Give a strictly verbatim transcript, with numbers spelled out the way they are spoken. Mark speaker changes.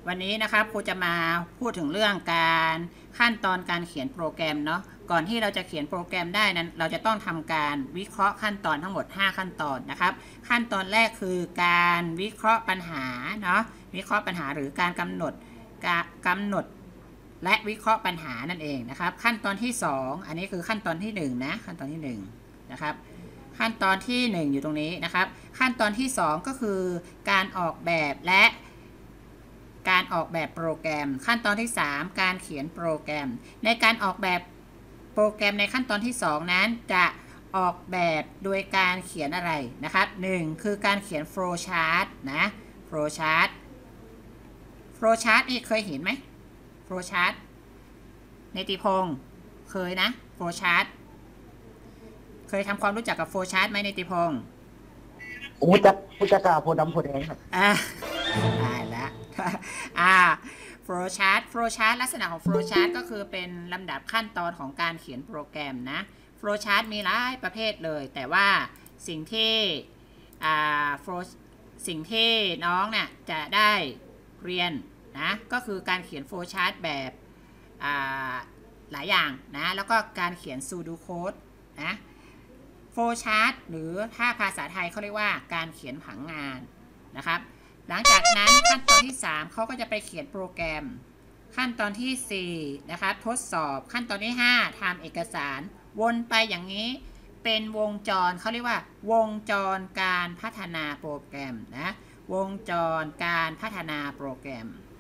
Speaker 1: วันนี้นะครับครูจะมาพูดถึงเรื่องการขั้นตอนการเขียนโปรแกรมเนาะก่อนที่เราจะเขียนโปรแกรมได้นั้นเราจะต้องทำการวิเคราะห์ขั้นตอนทั้งหมดห้าขั้นตอนนะครับขั้นตอนแรกคือการวิเคราะห์ปัญหาเนาะวิเคราะห์ปัญหาหรือการกำหนดกำหนดและวิเคราะห์ปัญหานั่นเองนะครับขั้นตอนที่สองอันนี้คือขั้นตอนที่หนึ่งนะขั้นตอนที่หนึ่งนะครับขั้นตอนที่หนึ่งอยู่ตรงนี้นะครับขั้นตอนที่สองก็คือการออกแบบและการออกแบบโปรแกรมขั้นตอนที่สามการเขียนโปรแกรมในการออกแบบโปรแกรมในขั้นตอนที่สองนั้นจะออกแบบโดยการเขียนอะไรนะครับหนึ่งคือการเขียน flow chart นะ flow chart flow chart นี่เคยเห็นไหม flow chart ในติพงศ์เคยนะ flow chart เคยทำความรู้จักกับ flow chart ไหมในติพงศ์
Speaker 2: โอ้จักผู้จักกาโพดำโพแดงครับ
Speaker 1: อ่าตายแล้วอ่า flow chart flow chart ลักษณะของ flow chart ก็คือเป็นลำดับขั้นตอนของการเขียนโปรแกรมนะ flow chart มีหลายประเภทเลยแต่ว่าสิ่งที่อ่า flow สิ่งที่น้องเนี่ยจะได้เรียนนะก็คือการเขียน flow chart แบบหลายอย่างนะแล้วก็การเขียน pseudo code นะ flow chart หรือถ้าภาษาไทยเขาเรียกว่าการเขียนผังงานนะครับหลังจากนั้นขั้นตอนที่สามเขาก็จะไปเขียนโปรแกรมขั้นตอนที่สี่นะครับทดสอบขั้นตอนที่ห้าทำเอกสารวนไปอย่างนี้เป็นวงจรเขาเรียกว่าวงจรการพัฒนาโปรแกรมนะวงจรการพัฒนาโปรแกรม